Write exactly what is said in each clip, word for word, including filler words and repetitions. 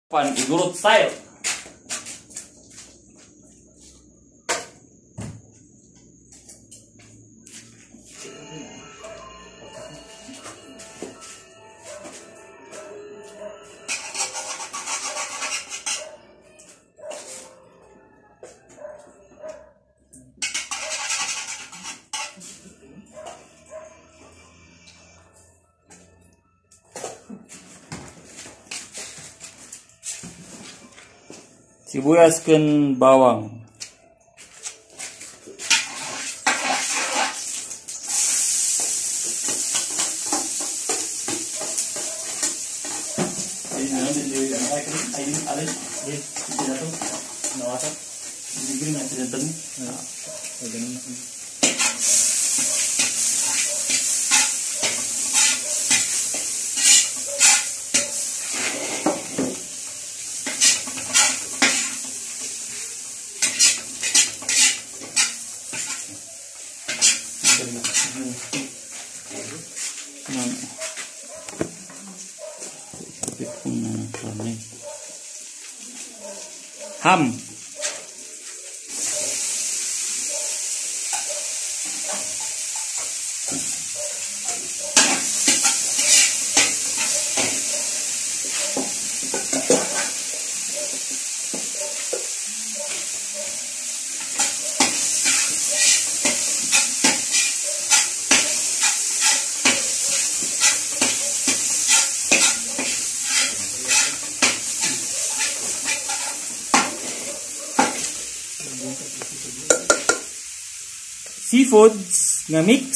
Pan igurot style. Sibuyas ken bawang. Ayun na, dili ay ayun alin, eh, sila to. Nawasa. Bigyan na sila tan. Ah, ganun na. Ham. Seafoods nga mix.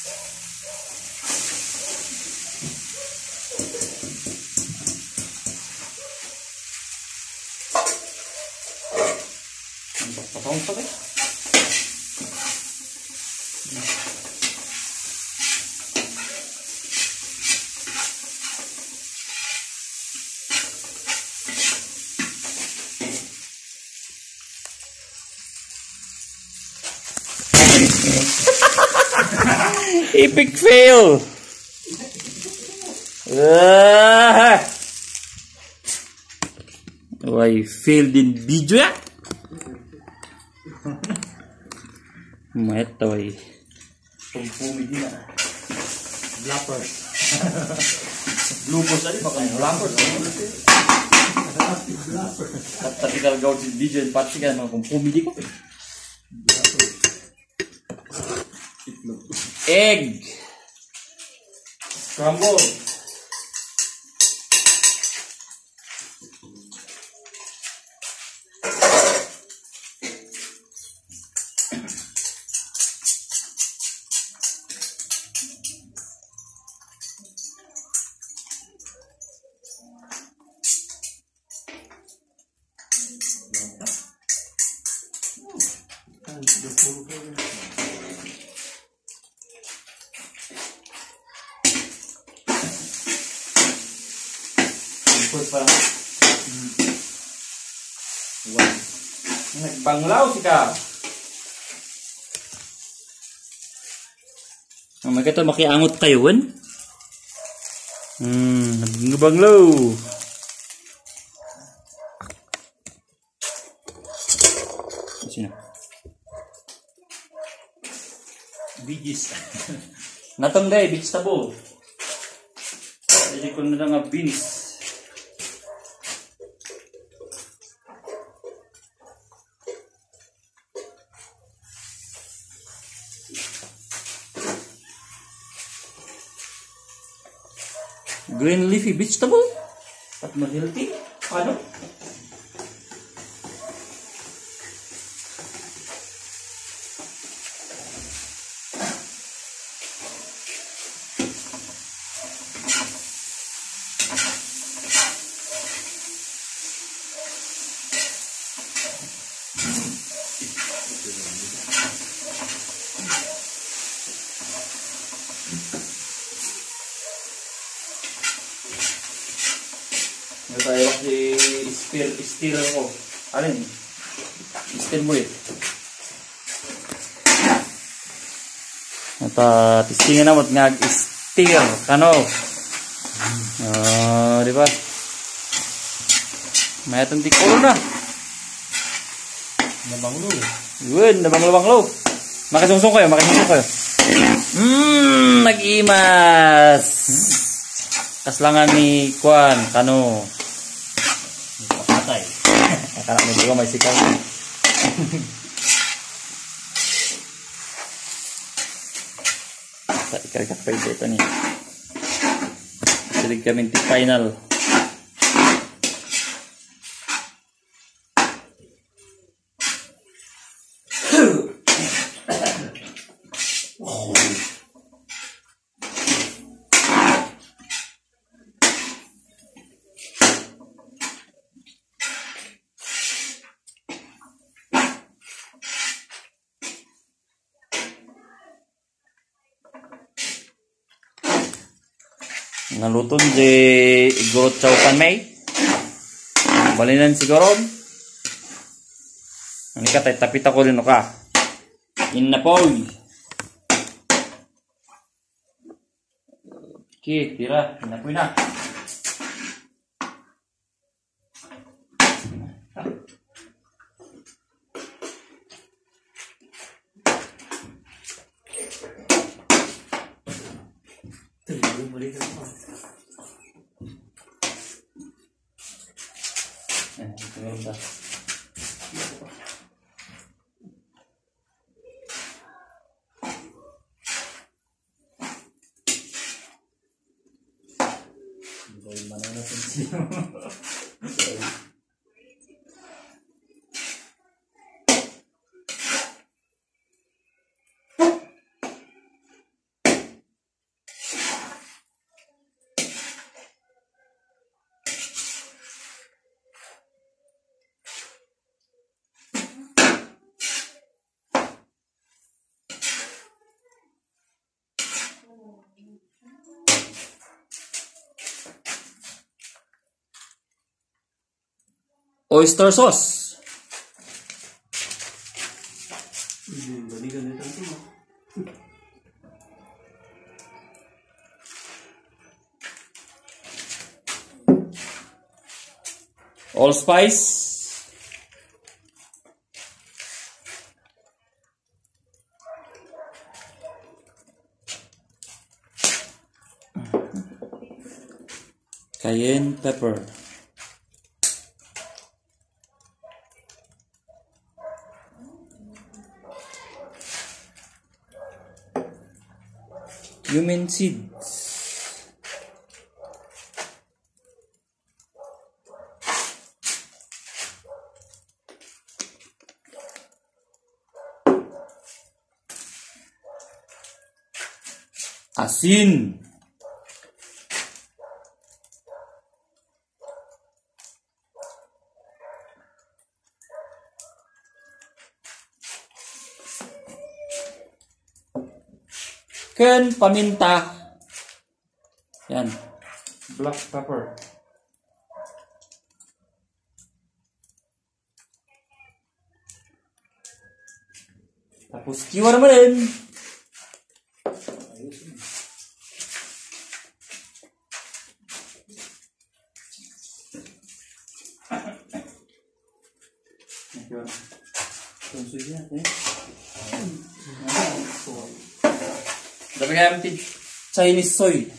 Patong pa ba? Epic fail. Ah. Why failed in video ya? Mayat tawai. Pumi din na. Blapper. Bloopers tadi pakai blapper. Tapi kalau kau di video pasti kan mau pumi di ko. Egg. Scramble. Ikut parang wah, nagbanglaw si ka. Ang mga ito makiangot kayo wan. Hmm, nagbanglaw. Sino? Bigis. Natong day vegetable. Jadi ko na nga beans. Green leafy vegetable at ma-healthy. Ano? Tayo si stir stir ko. Alin? Stir mo eh. At uh, testingan na mo nga stir kano. Ah, uh, di ba? Mayatan ti kulo na. Nabanglo. Yun, nabanglo-banglo. Makasungsong kayo, makasungsong kayo. Mmm, nag-imas. Kaslangan ni Kwan, kano. Patay. Akala mo juga may sikal. Sa ikaragak pa ito ni. Silig kami ti final. Naluton di igurot chaupan may. Balinan siguro. Ani ka tay tapit ako rin ka. Inapoy. Okay, tira. Inapoy na. Eh, siguro ba? Boy, mana na sih? Oyster sauce. Allspice. Cayenne pepper. Cumin seeds. Asin. Ken paminta. Yan. Black pepper. Tapos kiwa naman din. Dapat kaya natin Chinese soy.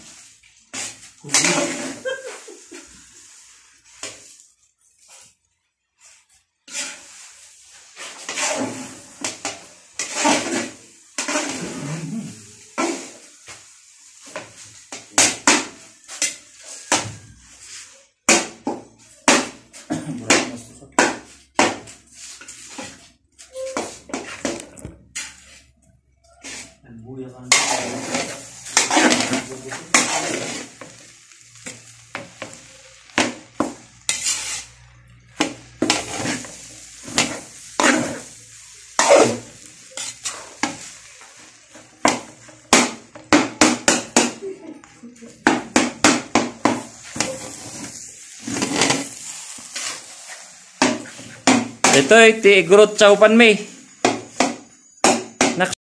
Ito ay ti igurot chaupan may.